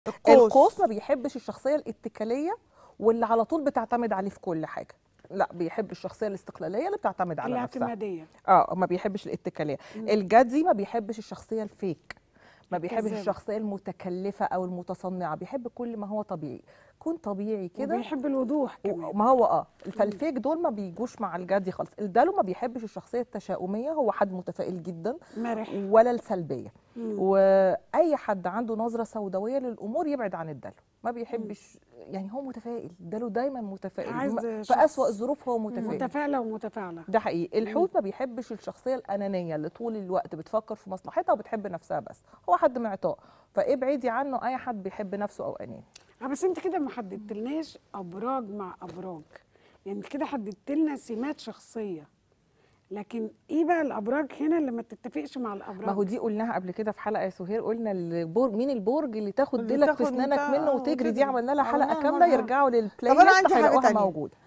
القوس ما بيحبش الشخصيه الاتكاليه واللي على طول بتعتمد عليه في كل حاجه. لا، بيحب الشخصيه الاستقلاليه اللي بتعتمد على نفسها. الاعتماديه. ما بيحبش الاتكاليه. الجدي ما بيحبش الشخصيه الفيك، ما بيحبش الشخصيه المتكلفه او المتصنعه، بيحب كل ما هو طبيعي. كون طبيعي كده. وبيحب الوضوح كمان. ما هو فالفيك دول ما بيجوش مع الجدي خالص. الدلو ما بيحبش الشخصيه التشاؤميه، هو حد متفائل جدا، مرح. ولا السلبيه. واي حد عنده نظره سوداويه للامور يبعد عن الدلو. ما بيحبش، يعني هو متفائل، الدلو دايما متفائل، في اسوأ الظروف هو متفائل. متفائله ومتفاعله. ده حقيقي. الحوت ما بيحبش الشخصيه الانانيه اللي طول الوقت بتفكر في مصلحتها وبتحب نفسها بس، هو حد معطاء، فابعدي عنه اي حد بيحب نفسه او اناني. بس انت كده ما حددتلناش ابراج مع ابراج، يعني انت كده حددت لنا سمات شخصيه، لكن ايه بقى الابراج هنا اللي ما تتفقش مع الابراج؟ ما هو دي قلناها قبل كده في حلقه يا سهير، قلنا مين البرج اللي تاخد ديلك في اسنانك منه وتجري، دي عملنا لها حلقه كامله، يرجعوا للبلاي ليست هيلاقوها موجوده.